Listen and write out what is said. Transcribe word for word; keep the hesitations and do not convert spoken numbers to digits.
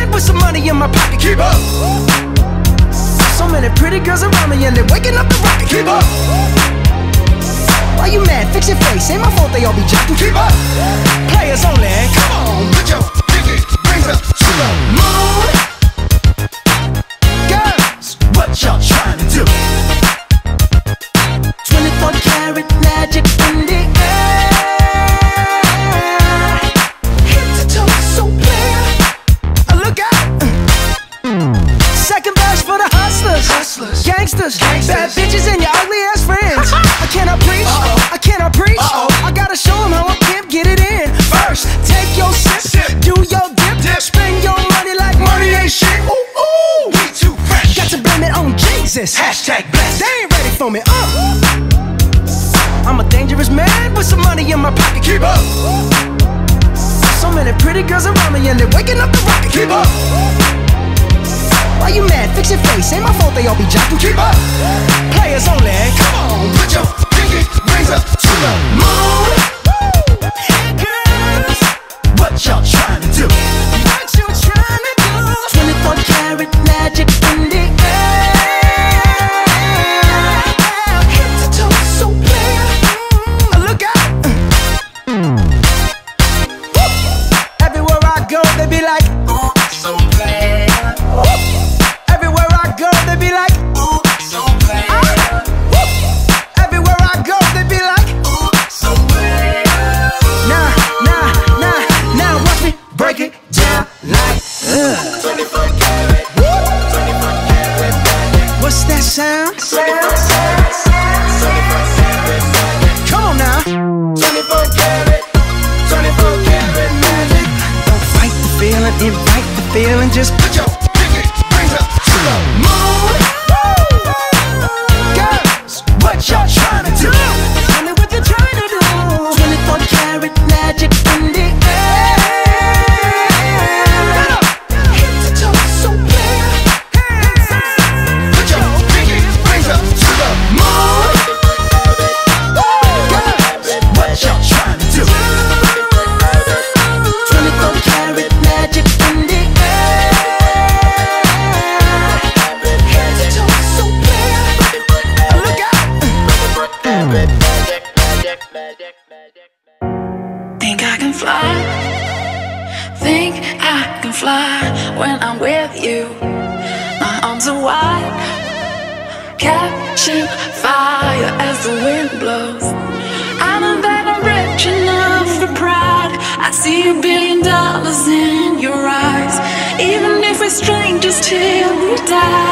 man with some money in my pocket. Keep up. So many pretty girls around me and they're waking up the rocket. Keep up. Why you mad? Fix your face. Ain't my fault they all be jocking. Keep up. Players only. Come on, put your pinky rings up to the moon. Girls, what y'all trying to do? twenty-four karat magic in the air. Head to toe, so clear. Look out. Second verse for the hustlers, hustlers, gangsters, gangsters, bad bitches and your ugly ass friends. I cannot preach, uh-oh. I cannot preach. Uh-oh. I gotta show them how a pimp get it in. First, take your sip, sip. Do your dip, dip, spend your money like money ain't shit. Ooh, ooh, we too fresh. Got to blame it on Jesus. Hashtag blessed. They ain't ready for me. Uh. I'm a dangerous man with some money in my pocket. Keep up. So many pretty girls around me and they're waking up the rocket. Keep up. Why you mad? Fix your face. Ain't my fault they all be jocking. Keep up. Players only. Come on, put your pinky rings up to the moon. Hey girls, what y'all trying to do? What you trying to do? twenty-four karat magic in the air. Head to toe, so clear. Look out. Everywhere I go, they be like, ooh, so clear. Everywhere I go, they be like, ooh, so clear. Everywhere I go, they be like, ooh, so clear. Nah, nah, nah, now watch me break it down like uh. twenty-four karat, twenty-four karat magic. What's that sound? twenty-four karat, twenty-four karat magic. Come on now. twenty-four karat, twenty-four karat magic. Don't fight the feeling, invite the feeling. Just put your pinky rings up to the moon. Girls, what y'all trying to do? Tell me what you're trying to do. twenty-four karat magic in the air. Head to toe, so clear. Put your pinky rings up to the moon. Girls, what y'all trying to do? twenty-four karat magic in the air. Head to toe, so clear. Look out. Think I can fly, think I can fly when I'm with you. My arms are wide, catching fire as the wind blows. I know that I'm rich enough for pride. I see a billion dollars in your eyes, even if we're strangers till we die.